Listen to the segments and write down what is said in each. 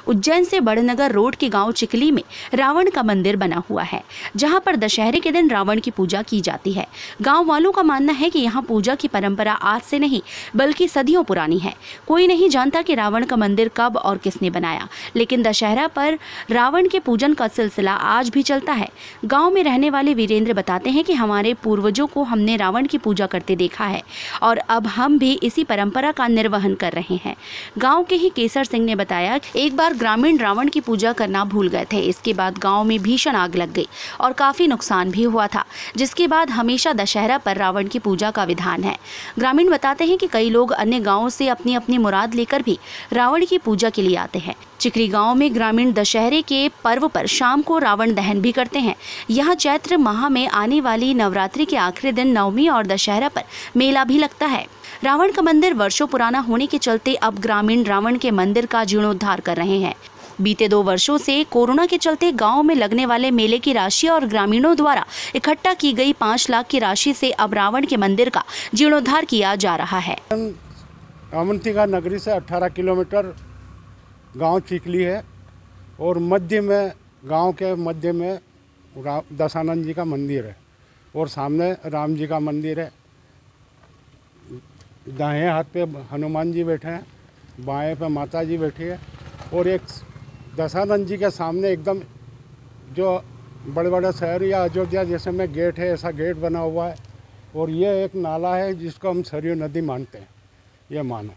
उज्जैन से बड़नगर रोड के गांव चिकली में रावण का मंदिर बना हुआ है, जहां पर दशहरे के दिन रावण की पूजा की जाती है। गांव वालों का मानना है कि यहां पूजा की परंपरा आज से नहीं बल्कि सदियों पुरानी है। कोई नहीं जानता कि रावण का मंदिर कब और किसने बनाया, लेकिन दशहरा पर रावण के पूजन का सिलसिला आज भी चलता है। गाँव में रहने वाले वीरेंद्र बताते हैं कि हमारे पूर्वजों को हमने रावण की पूजा करते देखा है और अब हम भी इसी परंपरा का निर्वहन कर रहे हैं। गाँव के ही केसर सिंह ने बताया, एक बार ग्रामीण रावण की पूजा करना भूल गए थे। इसके बाद गांव में भीषण आग लग गई और काफी नुकसान भी हुआ था, जिसके बाद हमेशा दशहरा पर रावण की पूजा का विधान है। ग्रामीण बताते हैं कि कई लोग अन्य गांवों से अपनी अपनी मुराद लेकर भी रावण की पूजा के लिए आते हैं। चिकली गांव में ग्रामीण दशहरे के पर्व पर शाम को रावण दहन भी करते हैं। यहाँ चैत्र माह में आने वाली नवरात्रि के आखिरी दिन नवमी और दशहरा पर मेला भी लगता है। रावण का मंदिर वर्षों पुराना होने के चलते अब ग्रामीण रावण के मंदिर का जीर्णोद्धार कर रहे हैं। बीते 2 वर्षों से कोरोना के चलते गांव में लगने वाले मेले की राशि और ग्रामीणों द्वारा इकट्ठा की गई 5 लाख की राशि से अब रावण के मंदिर का जीर्णोद्धार किया जा रहा है। अवंतिका नगरी से 18 किलोमीटर गांव चिकली है और मध्य में गांव के मध्य में दशानंद जी का मंदिर है और सामने राम जी का मंदिर है। दाएं हाथ पे हनुमान जी बैठे हैं, बाएं पे माता जी बैठी है और एक दशानंद जी के सामने एकदम जो बड़े बड़े शहर या अयोध्या जैसे में गेट है, ऐसा गेट बना हुआ है और ये एक नाला है जिसको हम सरयू नदी मानते हैं। ये मानो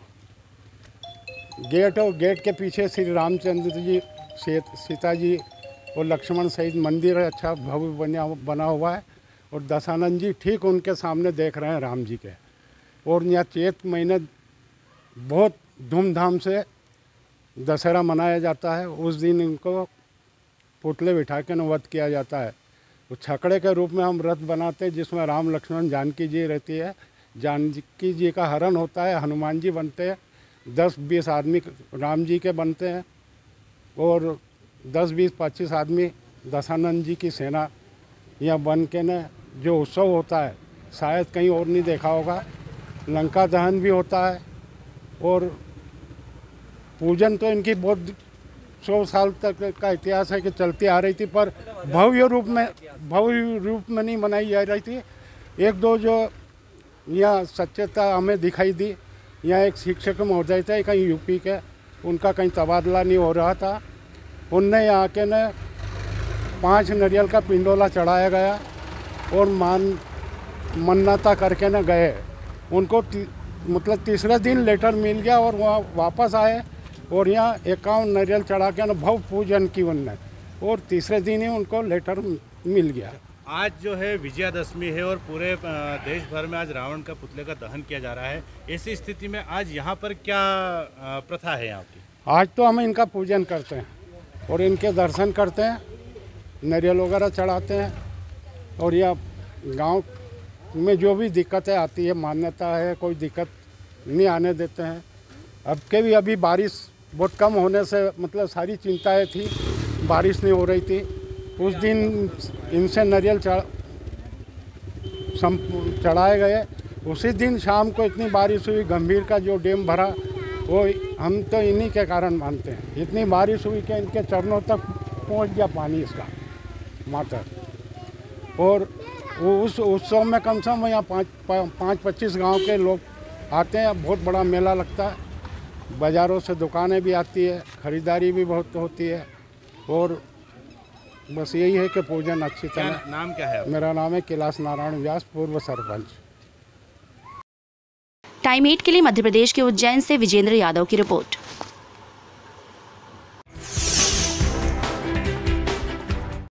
गेट और गेट के पीछे श्री रामचंद्र जी, सीता जी और लक्ष्मण सहित मंदिर है, अच्छा भव्य बना हुआ है और दशानंद जी ठीक उनके सामने देख रहे हैं राम जी के। और यहाँ चैत महीने बहुत धूमधाम से दशहरा मनाया जाता है। उस दिन इनको पुतले बिठा के वध किया जाता है। वो छकड़े के रूप में हम रथ बनाते हैं जिसमें राम लक्ष्मण जानकी जी रहती है। जानकी जी का हरण होता है, हनुमान जी बनते हैं, 10-20 आदमी राम जी के बनते हैं और 10-20-25 आदमी दशानंद जी की सेना यहाँ बन के न जो उत्सव होता है शायद कहीं और नहीं देखा होगा। लंका दहन भी होता है और पूजन तो इनकी बहुत 100 साल तक का इतिहास है कि चलती आ रही थी, पर भव्य रूप में नहीं मनाई जा रही थी। 1-2 जो यहाँ सच्चेता हमें दिखाई दी। यहाँ एक शिक्षक महोदय थे कहीं यूपी के, उनका कहीं तबादला नहीं हो रहा था। उनने यहाँ के न 5 नारियल का पिंडोला चढ़ाया गया और मन्नता करके न गए। उनको मतलब तीसरे दिन लेटर मिल गया और वहाँ वापस आए और यहाँ 51 नारियल चढ़ा के न भव्य पूजन की उनने और तीसरे दिन ही उनको लेटर मिल गया। आज जो है विजयादशमी है और पूरे देश भर में आज रावण का पुतले का दहन किया जा रहा है। ऐसी स्थिति में आज यहाँ पर क्या प्रथा है यहाँ की? आज तो हम इनका पूजन करते हैं और इनके दर्शन करते हैं, नारियल वगैरह चढ़ाते हैं और यह गांव में जो भी दिक्कतें आती है, मान्यता है, कोई दिक्कत नहीं आने देते हैं। अब के भी अभी बारिश बहुत कम होने से मतलब सारी चिंताएं थी, बारिश नहीं हो रही थी। उस दिन इनसे नारियल चढ़ाए गए। उसी दिन शाम को इतनी बारिश हुई, गंभीर का जो डैम भरा वो हम तो इन्हीं के कारण मानते हैं। इतनी बारिश हुई कि इनके चरणों तक पहुंच गया पानी इसका माता। और वो उस उत्सव में कम से कम यहाँ 5-25 गाँव के लोग आते हैं। बहुत बड़ा मेला लगता है, बाज़ारों से दुकानें भी आती है, ख़रीदारी भी बहुत होती है और बस यही है कि पूजन अच्छी तरह। नाम क्या है? मेरा नाम है कैलाश नारायण व्यास, पूर्व सरपंच। टाइम 8 के लिए मध्य प्रदेश के उज्जैन से विजेंद्र यादव की रिपोर्ट।